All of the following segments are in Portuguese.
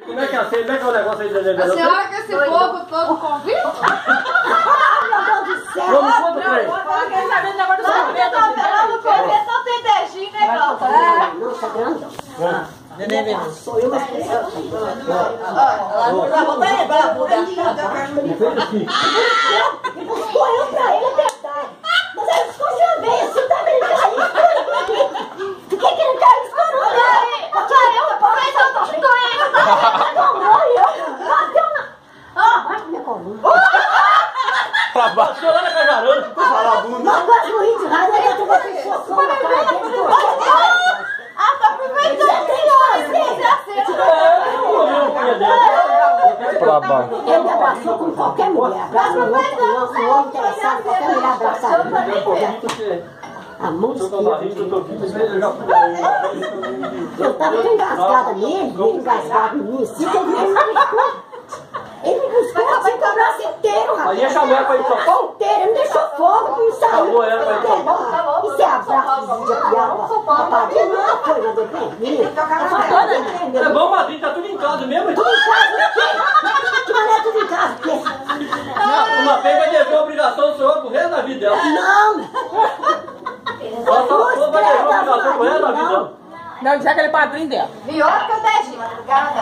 Como é que é o negócio aí da Nenê? A senhora quer esse povo todo convite? Meu Deus do céu! Vamos conta pra ele. Quem sabe o negócio do sorvete? Não tem beijinho, né, Calça? Nossa, grandão. Neném mesmo. Sou eu, mas cresceu. Vou pra ele, pra puta. Ele buscou eu pra ele, é verdade. Mas aí esconde a veia, você tá brincando? Por que ele tá escorando? Mas eu tô doendo. Bateu na... Ai, minha coluna. Passou lá na Cajarana. Não, quase morri de raiva, eu tô com a pessoa na cara dele. Ah, tá aproveitando. Ele me abraçou com qualquer mulher. Abraço um homem interessado, qualquer mulher abraçada. A música. Eu tava tão engasgada nele, engasgado em mim, assim, que ele me buscou. Ele me buscou assim com o braço inteiro, rapaz. Aí chamou ela pra ir pro São Paulo? Inteiro, ele me deixou fogo, não saiu. Chamou ela pra ir pro São Paulo? Isso é abraço de piada. Papadinha não foi, mas depende. É bom, Madrinha, tá tudo em casa mesmo. Tudo em casa, o quê? Que mané tudo em casa? Uma pena vai dever a obrigação do senhor pro resto da vida dela. Não! Ela vai dever a obrigação pro resto da vida dela. Não, já aquele padrinho dela. Melhor que o beijinho, mas não quero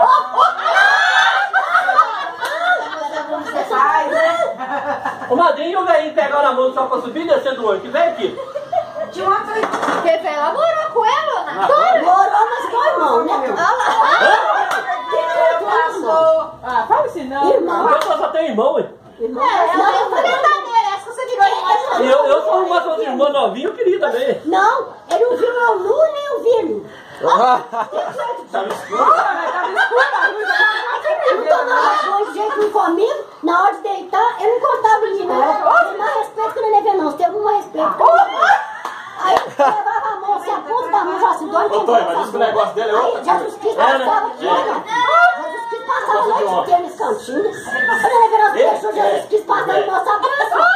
O Madrinha e o velhinho pegaram a mão só pra subir e descer do ônibus. Que vem aqui. Porque ela morou com ela, né? Morou, mas foi irmão, né? Ah, fala assim não. Irmão. Eu só tenho irmão, ué. Irmão. Ela é verdadeira, essa que você virou de E eu sou uma outra irmã novinha, eu queria também. Não, ele não viu meu nu nem o Vino. Sabe isso? Eu tô na hora de jeito não comigo, na hora de deitar, eu não contava em mim, não. Tem mais respeito que não levei, não. Você teve um respeito. Aí eu levava a mão, assim, a ponta da mão, já assim, dói. Ô, Tonho, mas diz que o negócio dele é outro. Aí Jesus Cristo passava aqui, olha. Jesus Cristo passava a noite inteira nesse cantinho. Quando eu levei as pessoas, Jesus Cristo passava no nosso abraço.